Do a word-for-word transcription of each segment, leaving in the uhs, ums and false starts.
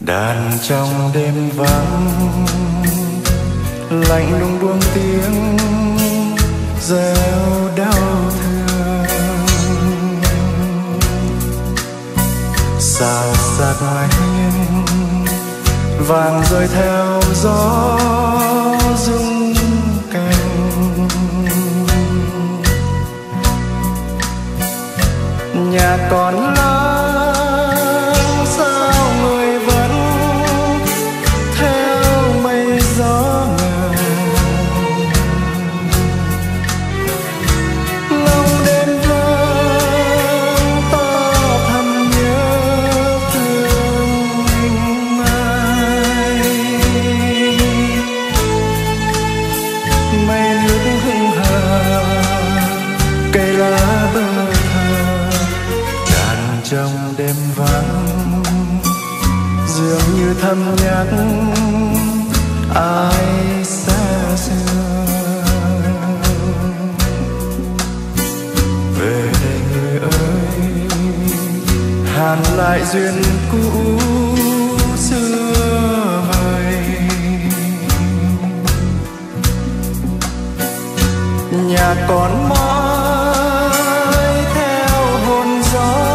đàn trong đêm vắng lạnh lùng buông tiếng reo đau thương. Sao sát ngoài hiên vàng rơi theo gió rung cành. Nhà còn lắng sao người vẫn theo mây gió ngàn. Lòng đêm vắng ta thầm nhớ thương mình ai. Mây nước hững hờ cây lá bơ trong đêm vắng dường như thầm nhắc ai xa xưa. Về đây người ơi, hàn lại duyên cũ xưa vời. Nhà còn mãi theo hồn gió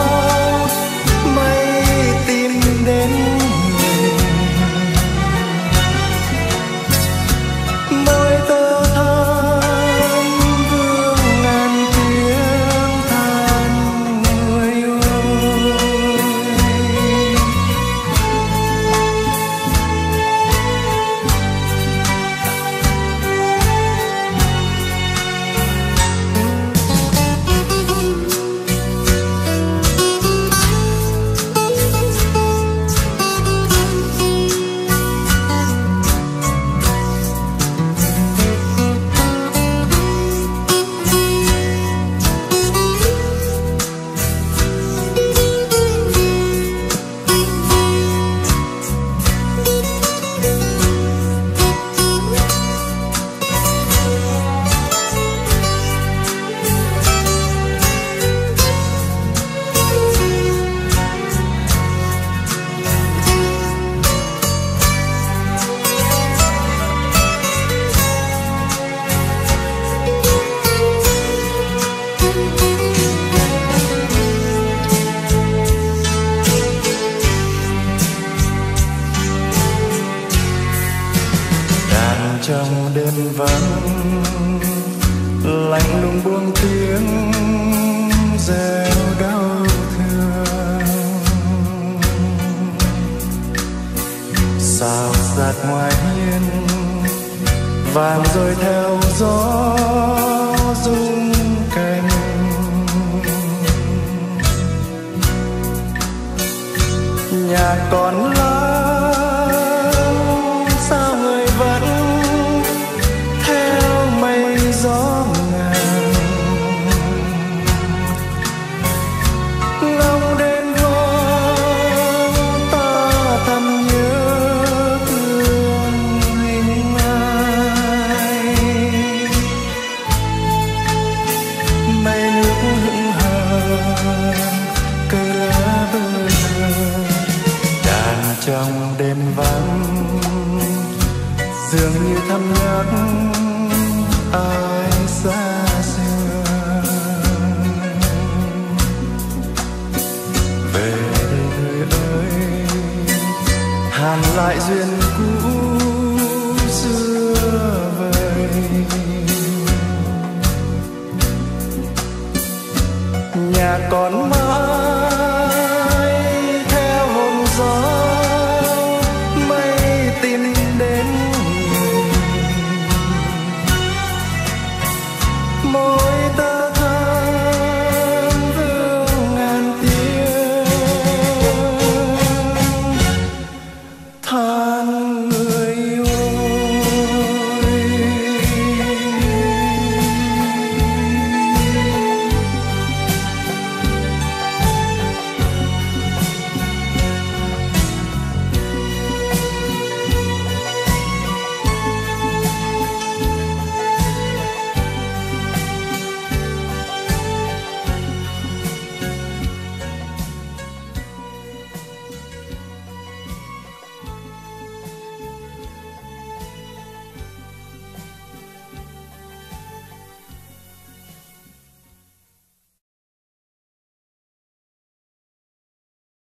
trong đêm vắng lạnh lùng buông tiếng reo đau thương. Sao giạt ngoài hiên vàng rơi theo gió rung cành. Nhà còn lắng sao người vẫn theo mây gió ngàn. Lòng đêm vắng ta thầm nhớ thương hình ai. Mây nước hững hờ cây lá bơ đàn trong đêm vắng dường như thầm nhắc ai xa xưa. Về đây người ơi, hàn lại duyên cũ xưa vời. Nhà còn mãi